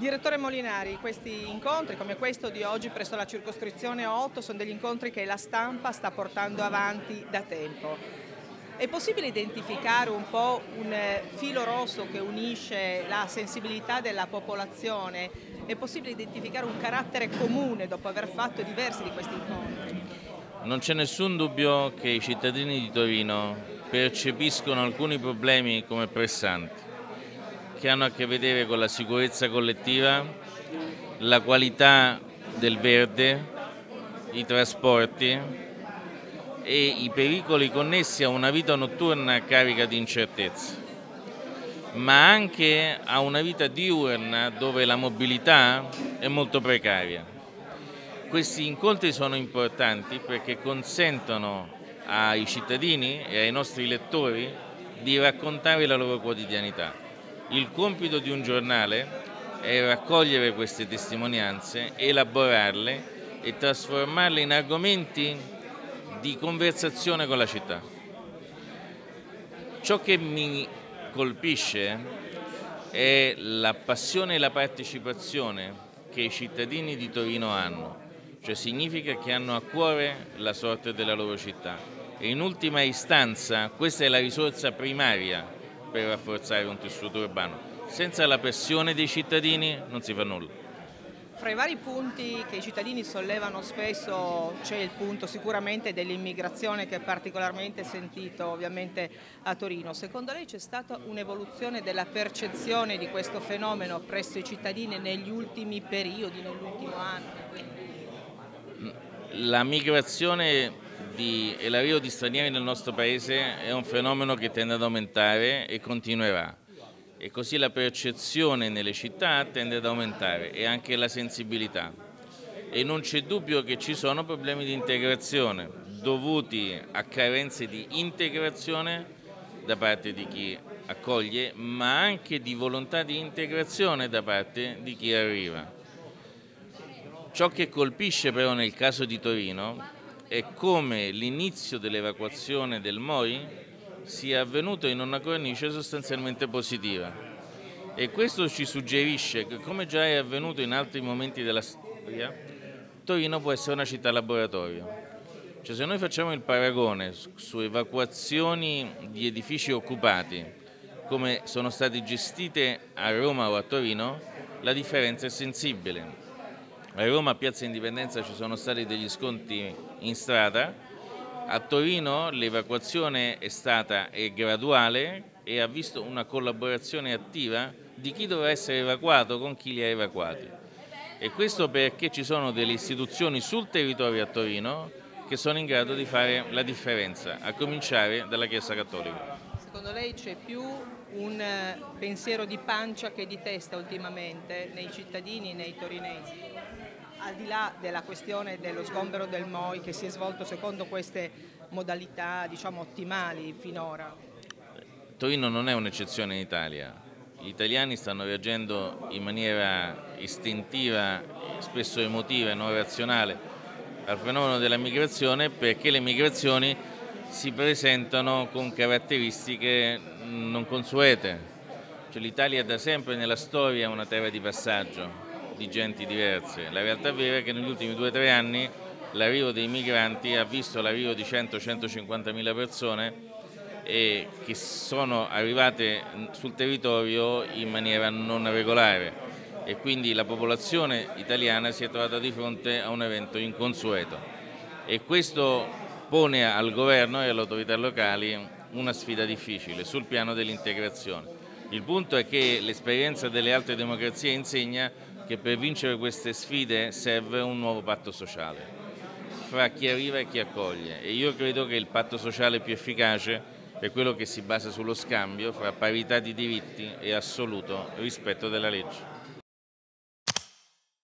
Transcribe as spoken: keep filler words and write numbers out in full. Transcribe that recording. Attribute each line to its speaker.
Speaker 1: Direttore Molinari, questi incontri come questo di oggi presso la circoscrizione otto sono degli incontri che la stampa sta portando avanti da tempo. È possibile identificare un po' un filo rosso che unisce la sensibilità della popolazione? È possibile identificare un carattere comune dopo aver fatto diversi di questi incontri?
Speaker 2: Non c'è nessun dubbio che i cittadini di Torino percepiscono alcuni problemi come pressanti, che hanno a che vedere con la sicurezza collettiva, la qualità del verde, i trasporti e i pericoli connessi a una vita notturna carica di incertezze, ma anche a una vita diurna dove la mobilità è molto precaria. Questi incontri sono importanti perché consentono ai cittadini e ai nostri lettori di raccontare la loro quotidianità. Il compito di un giornale è raccogliere queste testimonianze, elaborarle e trasformarle in argomenti di conversazione con la città. Ciò che mi colpisce è la passione e la partecipazione che i cittadini di Torino hanno, cioè significa che hanno a cuore la sorte della loro città e in ultima istanza questa è la risorsa primaria per rafforzare un tessuto urbano. Senza la passione dei cittadini non si fa nulla.
Speaker 1: Fra i vari punti che i cittadini sollevano spesso c'è il punto sicuramente dell'immigrazione che è particolarmente sentito ovviamente a Torino. Secondo lei c'è stata un'evoluzione della percezione di questo fenomeno presso i cittadini negli ultimi periodi, nell'ultimo anno?
Speaker 2: La migrazione di, e l'arrivo di stranieri nel nostro paese è un fenomeno che tende ad aumentare e continuerà. E così la percezione nelle città tende ad aumentare e anche la sensibilità. E non c'è dubbio che ci sono problemi di integrazione dovuti a carenze di integrazione da parte di chi accoglie, ma anche di volontà di integrazione da parte di chi arriva. Ciò che colpisce però nel caso di Torino è come l'inizio dell'evacuazione del M O I sia avvenuto in una cornice sostanzialmente positiva e questo ci suggerisce che, come già è avvenuto in altri momenti della storia, Torino può essere una città laboratorio. Cioè, se noi facciamo il paragone su evacuazioni di edifici occupati come sono state gestite a Roma o a Torino, la differenza è sensibile. A Roma a Piazza Indipendenza ci sono stati degli scontri in strada, a Torino l'evacuazione è stata è graduale e ha visto una collaborazione attiva di chi doveva essere evacuato con chi li ha evacuati. E questo perché ci sono delle istituzioni sul territorio a Torino che sono in grado di fare la differenza, a cominciare dalla Chiesa Cattolica.
Speaker 1: Secondo lei c'è più un pensiero di pancia che di testa ultimamente nei cittadini, nei torinesi? Al di là della questione dello sgombero del M O I che si è svolto secondo queste modalità, diciamo, ottimali finora?
Speaker 2: Torino non è un'eccezione in Italia. Gli italiani stanno reagendo in maniera istintiva, spesso emotiva e non razionale al fenomeno della migrazione perché le migrazioni si presentano con caratteristiche non consuete. Cioè, l'Italia da sempre nella storia è una terra di passaggio di genti diverse. La realtà vera è che negli ultimi due o tre anni l'arrivo dei migranti ha visto l'arrivo di cento centocinquantamila persone e che sono arrivate sul territorio in maniera non regolare e quindi la popolazione italiana si è trovata di fronte a un evento inconsueto e questo pone al governo e alle autorità locali una sfida difficile sul piano dell'integrazione. Il punto è che l'esperienza delle altre democrazie insegna che per vincere queste sfide serve un nuovo patto sociale fra chi arriva e chi accoglie e io credo che il patto sociale più efficace è quello che si basa sullo scambio fra parità di diritti e assoluto rispetto della legge.